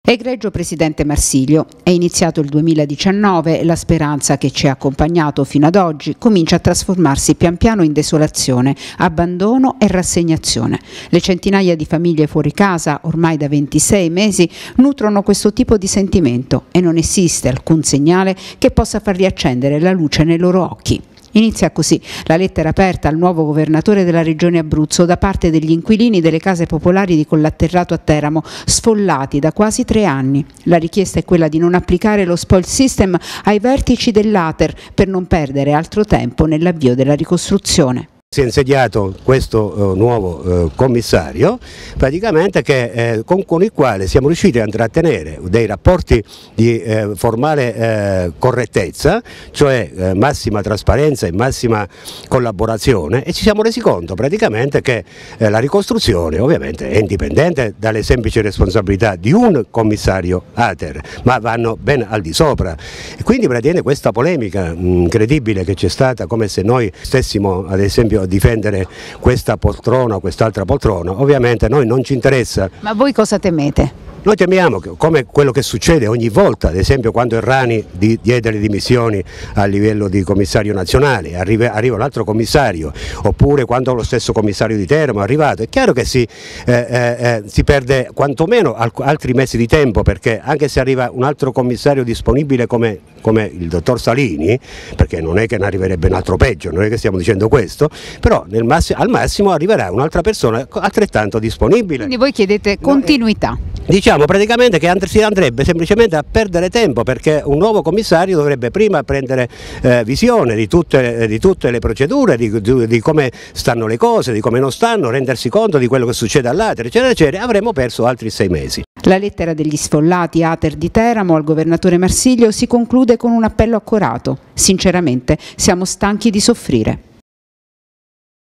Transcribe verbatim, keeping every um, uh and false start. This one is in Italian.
Egregio Presidente Marsilio, è iniziato il duemiladiciannove e la speranza che ci ha accompagnato fino ad oggi comincia a trasformarsi pian piano in desolazione, abbandono e rassegnazione. Le centinaia di famiglie fuori casa, ormai da ventisei mesi, nutrono questo tipo di sentimento e non esiste alcun segnale che possa far riaccendere la luce nei loro occhi. Inizia così la lettera aperta al nuovo governatore della regione Abruzzo da parte degli inquilini delle case popolari di Collatterrato a Teramo, sfollati da quasi tre anni. La richiesta è quella di non applicare lo spoil system ai vertici dell'Ater per non perdere altro tempo nell'avvio della ricostruzione. Si è insediato questo uh, nuovo uh, commissario praticamente che, eh, con, con il quale siamo riusciti a intrattenere dei rapporti di eh, formale eh, correttezza, cioè eh, massima trasparenza e massima collaborazione, e ci siamo resi conto praticamente che eh, la ricostruzione ovviamente è indipendente dalle semplici responsabilità di un commissario Ater, ma vanno ben al di sopra, e quindi praticamente questa polemica mh, incredibile che c'è stata, come se noi stessimo ad esempio a difendere questa poltrona o quest'altra poltrona, ovviamente a noi non ci interessa. Ma voi cosa temete? Noi temiamo che, come quello che succede ogni volta, ad esempio quando Errani di, diede le dimissioni a livello di commissario nazionale, arriva, arriva un altro commissario, oppure quando lo stesso commissario di Teramo è arrivato, è chiaro che si, eh, eh, si perde quantomeno altri mesi di tempo, perché anche se arriva un altro commissario disponibile come, come il dottor Salini, perché non è che ne arriverebbe un altro peggio, non è che stiamo dicendo questo, però nel massimo, al massimo arriverà un'altra persona altrettanto disponibile. Quindi voi chiedete continuità? Diciamo praticamente che si andrebbe semplicemente a perdere tempo, perché un nuovo commissario dovrebbe prima prendere eh, visione di tutte, di tutte le procedure, di, di, di come stanno le cose, di come non stanno, rendersi conto di quello che succede all'Ater, eccetera, eccetera. Avremo perso altri sei mesi. La lettera degli sfollati Ater di Teramo al governatore Marsilio si conclude con un appello accorato. Sinceramente siamo stanchi di soffrire.